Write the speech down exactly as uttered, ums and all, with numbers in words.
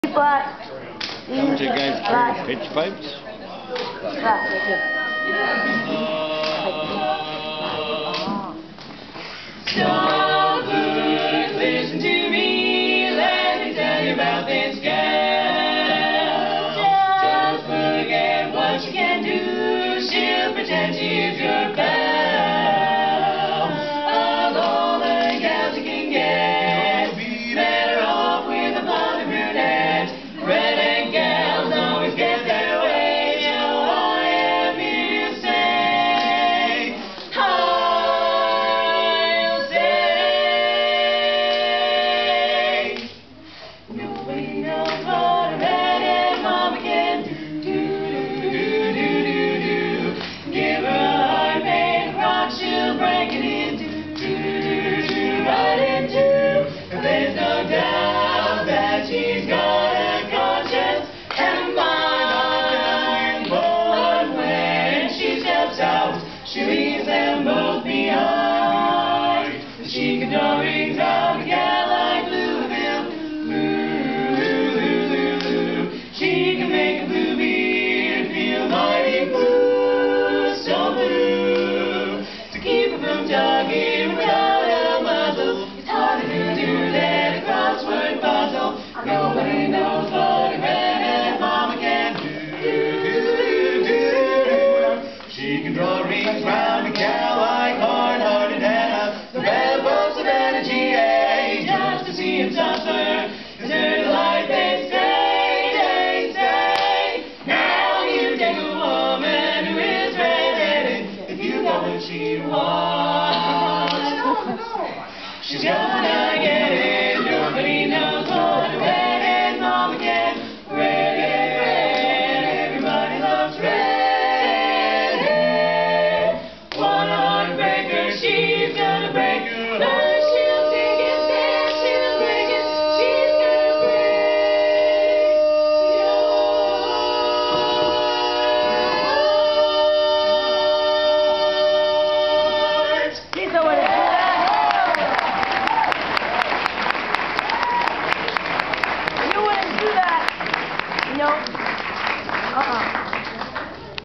But Come to guys carry pitch pipes? Songbirds, listen to me, let me tell you about this gal. Just forget what you can do, she'll pretend she's your pal. Of all the gals you can get, better off with a blonde brunette. Redhead gals always get their way, so I am here to say, I'll say, nobody knows what a redhead mama can do. Do, do, do, do, do, do. Give her a heart made of rock, she'll break it into, do, do, do, right into. And there's no doubt that she's got a conscience and a mind. But when she steps out, she leaves them both behind. She can draw rings out a gal like Blueville. Blue, blue, blue, blue, blue. She can make a blue beard feel mighty blue, so blue. To keep her from talking without a muzzle, it's harder to do than a crossword puzzle. Nobody knows what a redhead mama can do. She can draw rings round a gal like hard-hearted Hannah, the bad bolts of energy, eh? Just to see him suffer, is her delight, they say, they say. Now you take a woman who is redheaded, if you got what she wants, she's gonna get it. Nobody knows what a redhead mama can do.